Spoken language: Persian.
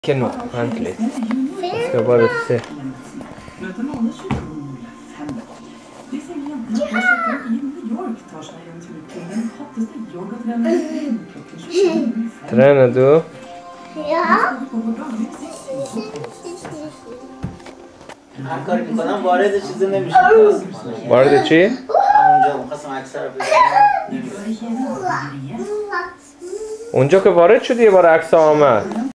که نو همکلید ska bara se Tränar du? Ja. هر کاری میکنم وارد چیزی نمیشه. وارد چی؟ اونجا میخواستم اکثر اونجا که وارد شدی یه بار عکس آمد